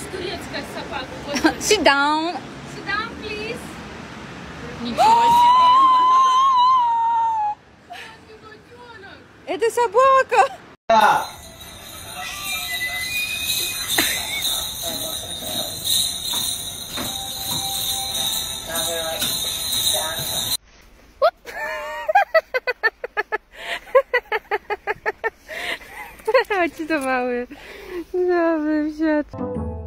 Sit down. Sit down, please. Это собака. Очень mały. Dobry wsiadł.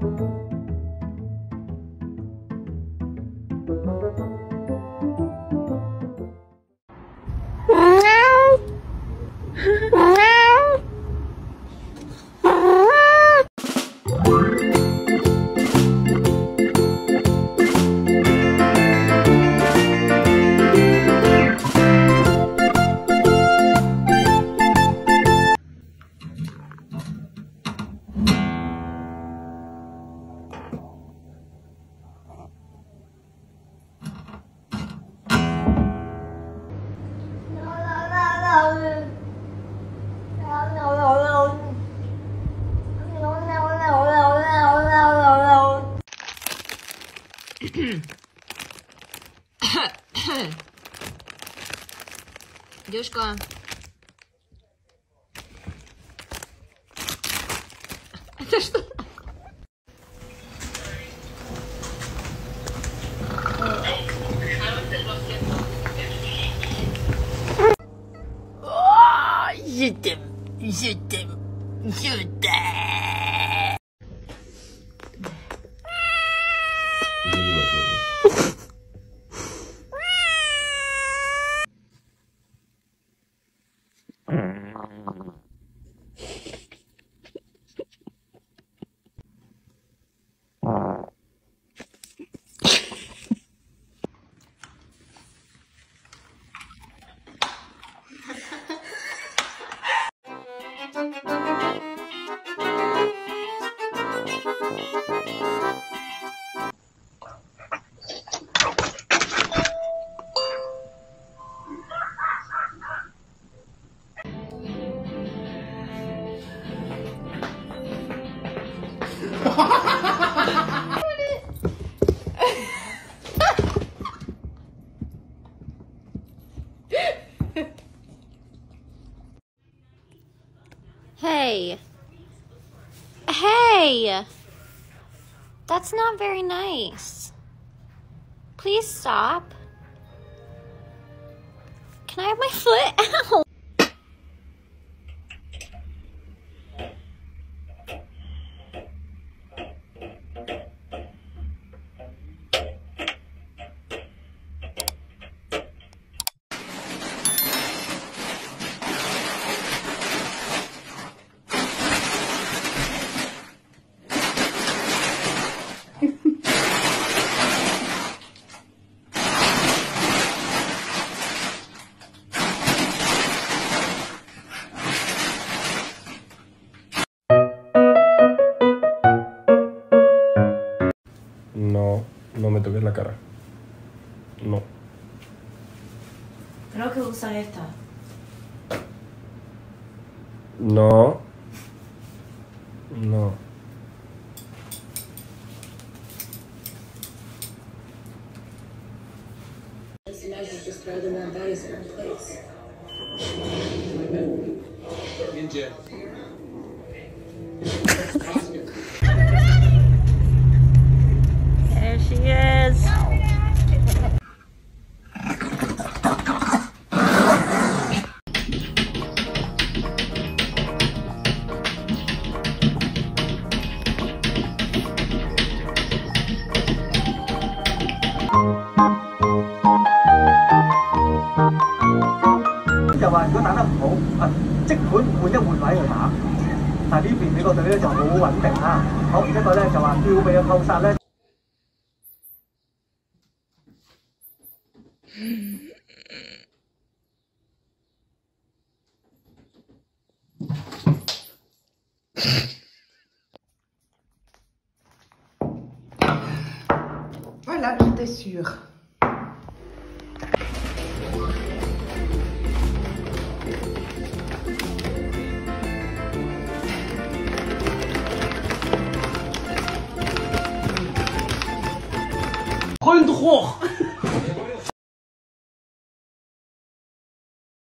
Девушка. Это что? Je t'aime. Hey. Hey! That's not very nice. Please stop. Can I have my foot? Ow! No, no me toques la cara. No. Creo que usan esta. No. No. Just throw them in bodies in one place. Ninja. There she is. 就話如果打得唔好，即管換一換位去打。但係呢邊美國隊咧就好穩定啦。好，一個咧就話吊臂嘅扣殺咧。 Voilà, j'étais sûre. Freund hoch!